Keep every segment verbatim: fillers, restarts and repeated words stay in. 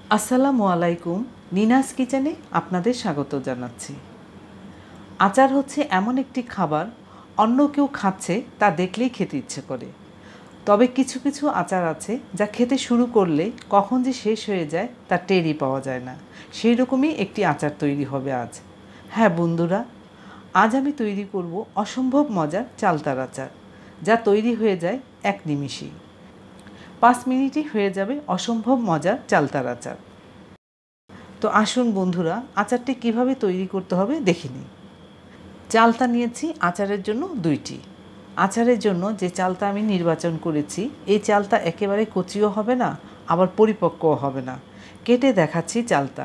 আসসালামু আলাইকুম। নিনাস কিচেনে আপনাদের স্বাগত জানাচ্ছি। আচার হচ্ছে এমন একটি খাবার, অন্য কেউ খাচ্ছে তা দেখলেই খেতে ইচ্ছে করে। তবে কিছু কিছু আচার আছে যা খেতে শুরু করলে কখন যে শেষ হয়ে যায় তা টেরই পাওয়া যায় না। সেই রকমই একটি আচার তৈরি হবে আজ। হ্যাঁ বন্ধুরা, আজ আমি তৈরি করব অসম্ভব মজার চালতার আচার, যা তৈরি হয়ে যায় এক নিমিষেই। পাঁচ মিনিটই হয়ে যাবে অসম্ভব মজার চালতার আচার। তো আসুন বন্ধুরা, আচারটি কিভাবে তৈরি করতে হবে দেখে নিই। চালতা নিয়েছি আচারের জন্য দুইটি। আচারের জন্য যে চালতা আমি নির্বাচন করেছি, এই চালতা একেবারে কচিও হবে না, আবার পরিপক্কও হবে না। কেটে দেখাচ্ছি চালতা।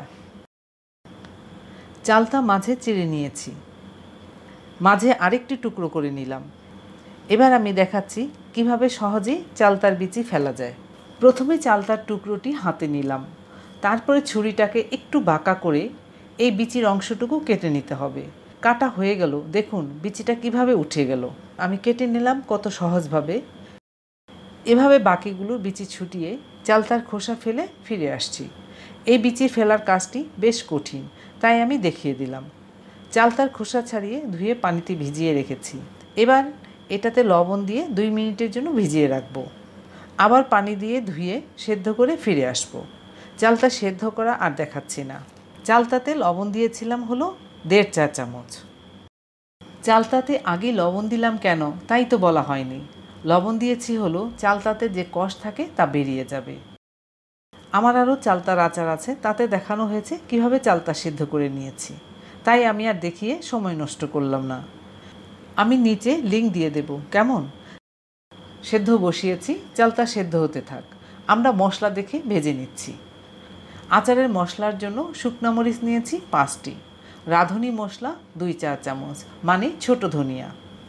চালতা মাঝে চিড়ে নিয়েছি, মাঝে আরেকটি টুকরো করে নিলাম। এবার আমি দেখাচ্ছি কিভাবে সহজেই চালতার বিচি ফেলা যায়। প্রথমে চালতার টুকরোটি হাতে নিলাম, তারপরে ছুরিটাকে একটু বাঁকা করে এই বিচির অংশটুকু কেটে নিতে হবে। কাটা হয়ে গেল, দেখুন বিচিটা কিভাবে উঠে গেল। আমি কেটে নিলাম কত সহজভাবে। এভাবে বাকিগুলোর বিচি ছুটিয়ে চালতার খোসা ফেলে ফিরে আসছি। এই বিচি ফেলার কাজটি বেশ কঠিন, তাই আমি দেখিয়ে দিলাম। চালতার খোসা ছাড়িয়ে ধুয়ে পানিতে ভিজিয়ে রেখেছি। এবার এটাতে লবণ দিয়ে দুই মিনিটের জন্য ভিজিয়ে রাখবো। আবার পানি দিয়ে ধুয়ে সেদ্ধ করে ফিরে আসবো। চালতা সেদ্ধ করা আর দেখাচ্ছি না। চালতাতে লবণ দিয়েছিলাম হলো দেড় চা চামচ। চালতাতে আগে লবণ দিলাম কেন তাই তো বলা হয়নি। লবণ দিয়েছি হলো চালতাতে যে কষ থাকে তা বেরিয়ে যাবে। আমার আরও চালতার আচার আছে, তাতে দেখানো হয়েছে কিভাবে চালতা সিদ্ধ করে নিয়েছি, তাই আমি আর দেখিয়ে সময় নষ্ট করলাম না। আমি নিচে লিঙ্ক দিয়ে দেব, কেমন? সেদ্ধ বসিয়েছি, চালতা সেদ্ধ হতে থাক। আমরা মশলা দেখে ভেজে নিচ্ছি। আচারের মশলার জন্য শুকনো মরিচ নিয়েছি পাঁচটি, রাঁধুনি মশলা দুই চা চামচ মানে ছোট ধনিয়া,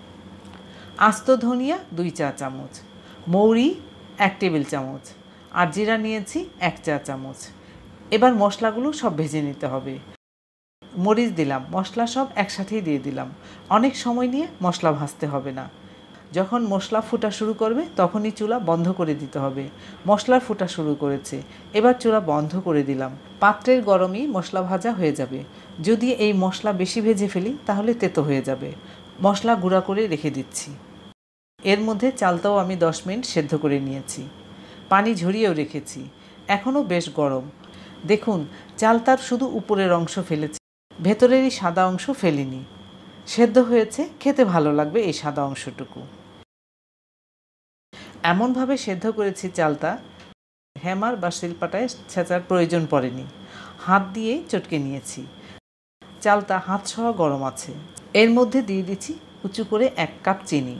আস্ত ধনিয়া দুই চা চামচ, মৌরি এক টেবিল চামচ, আর জিরা নিয়েছি এক চা চামচ। এবার মশলাগুলো সব ভেজে নিতে হবে। মরিচ দিলাম, মশলা সব একসাথেই দিয়ে দিলাম। অনেক সময় নিয়ে মশলা ভাজতে হবে না। যখন মশলা ফুটা শুরু করবে তখনই চুলা বন্ধ করে দিতে হবে। মশলার ফুটা শুরু করেছে, এবার চুলা বন্ধ করে দিলাম। পাত্রের গরমেই মশলা ভাজা হয়ে যাবে। যদি এই মশলা বেশি ভেজে ফেলি তাহলে তেতো হয়ে যাবে। মশলা গুঁড়া করে রেখে দিচ্ছি। এর মধ্যে চালতাও আমি দশ মিনিট সেদ্ধ করে নিয়েছি, পানি ঝরিয়েও রেখেছি। এখনও বেশ গরম। দেখুন চালতার শুধু উপরের অংশ ফেলেছি, ভেতরেরই সাদা অংশ ফেলিনি। সেদ্ধ হয়েছে, খেতে ভালো লাগবে এই সাদা অংশটুকু। এমনভাবে সেদ্ধ করেছি চালতা, হ্যামার বা শিলপাটায় ছেঁচার প্রয়োজন পড়েনি। হাত দিয়েই চটকে নিয়েছি। চালতা হাত সহ গরম আছে। এর মধ্যে দিয়ে দিচ্ছি উঁচু করে এক কাপ চিনি।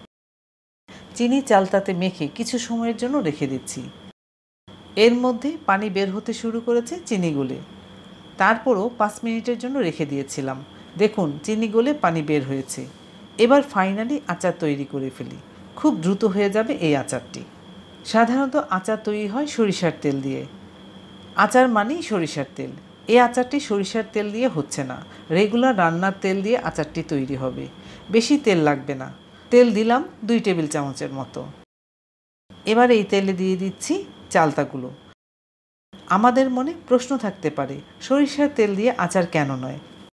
চিনি চালতাতে মেখে কিছু সময়ের জন্য রেখে দিচ্ছি। এর মধ্যে পানি বের হতে শুরু করেছে চিনি গলে। তারপরও পাঁচ মিনিটের জন্য রেখে দিয়েছিলাম। দেখুন চিনি গলে পানি বের হয়েছে। এবার ফাইনালি আচার তৈরি করে ফেলি। খুব দ্রুত হয়ে যাবে এই আচারটি। সাধারণত আচার তৈরি হয় সরিষার তেল দিয়ে। আচার মানেই সরিষার তেল। এই আচারটি সরিষার তেল দিয়ে হচ্ছে না, রেগুলার রান্নার তেল দিয়ে আচারটি তৈরি হবে। বেশি তেল লাগবে না। তেল দিলাম দুই টেবিল চামচের মতো। এবার এই তেলে দিয়ে দিচ্ছি চালতাগুলো। আমাদের মনে প্রশ্ন থাকতে পারে, সরিষার তেল দিয়ে আচার কেন নয়?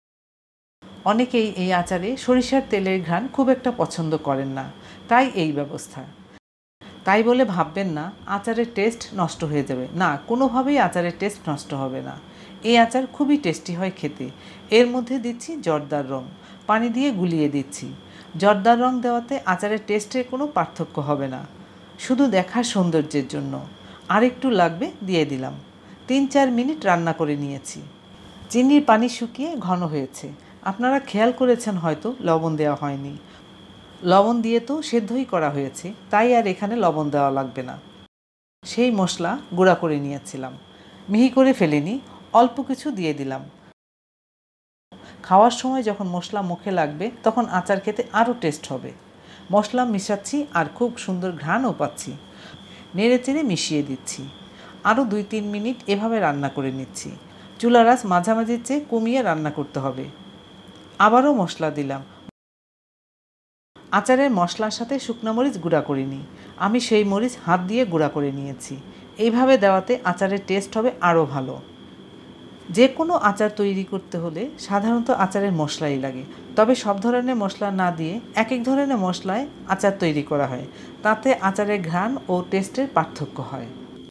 অনেকেই এই আচারে সরিষার তেলের ঘ্রাণ খুব একটা পছন্দ করেন না, তাই এই ব্যবস্থা। তাই বলে ভাববেন না আচারের টেস্ট নষ্ট হয়ে যাবে। না, কোনোভাবেই আচারের টেস্ট নষ্ট হবে না। এই আচার খুবই টেস্টি হয় খেতে। এর মধ্যে দিচ্ছি জর্দার রং, পানি দিয়ে গুলিয়ে দিচ্ছি। জর্দার রং দেওয়াতে আচারের টেস্টের কোনো পার্থক্য হবে না, শুধু দেখার সৌন্দর্যের জন্য। আর একটু লাগবে, দিয়ে দিলাম। তিন চার মিনিট রান্না করে নিয়েছি। চিনির পানি শুকিয়ে ঘন হয়েছে। আপনারা খেয়াল করেছেন হয়তো লবণ দেওয়া হয়নি। লবণ দিয়ে তো সেদ্ধই করা হয়েছে, তাই আর এখানে লবণ দেওয়া লাগবে না। সেই মশলা গুঁড়া করে নিয়েছিলাম, মিহি করে ফেলিনি, অল্প কিছু দিয়ে দিলাম। খাওয়ার সময় যখন মশলা মুখে লাগবে তখন আচার খেতে আরও টেস্ট হবে। মশলা মিশাচ্ছি আর খুব সুন্দর ঘ্রাণও পাচ্ছি। নেড়ে চেড়ে মিশিয়ে দিচ্ছি। আরও দুই তিন মিনিট এভাবে রান্না করে নিচ্ছি। চুলার আঁচ মাঝামাঝির চেয়ে কমিয়ে রান্না করতে হবে। আবারও মশলা দিলাম। আচারের মশলার সাথে শুকনো মরিচ গুঁড়া করিনি, আমি সেই মরিচ হাত দিয়ে গুঁড়া করে নিয়েছি। এইভাবে দেওয়াতে আচারের টেস্ট হবে আরও ভালো। যে কোনো আচার তৈরি করতে হলে সাধারণত আচারের মশলাই লাগে, তবে সব ধরনের মশলা না দিয়ে এক এক ধরনের মশলায় আচার তৈরি করা হয়, তাতে আচারের ঘ্রাণ ও টেস্টের পার্থক্য হয়।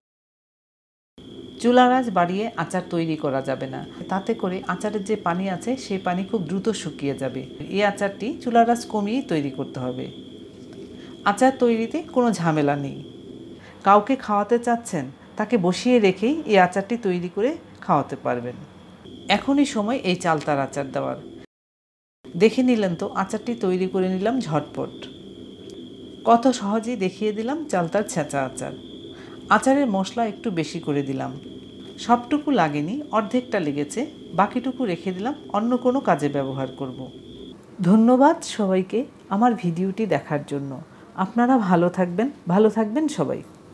চুলার আঁচ বাড়িয়ে আচার তৈরি করা যাবে না, তাতে করে আচারের যে পানি আছে সেই পানি খুব দ্রুত শুকিয়ে যাবে। এই আচারটি চুলার আঁচ কমিয়েই তৈরি করতে হবে। আচার তৈরিতে কোনো ঝামেলা নেই। কাউকে খাওয়াতে চাচ্ছেন, তাকে বসিয়ে রেখেই এই আচারটি তৈরি করে খাওয়াতে পারবেন। এখনই সময় এই চালতার আচার দেওয়ার। দেখে নিলেন তো আচারটি তৈরি করে নিলাম ঝটপট। কত সহজেই দেখিয়ে দিলাম চালতার ছেঁচা আচার। আচারের মশলা একটু বেশি করে দিলাম, সবটুকু লাগেনি, অর্ধেকটা লেগেছে, বাকিটুকু রেখে দিলাম, অন্য কোনো কাজে ব্যবহার করব। ধন্যবাদ সবাইকে আমার ভিডিওটি দেখার জন্য। আপনারা ভালো থাকবেন, ভালো থাকবেন সবাই।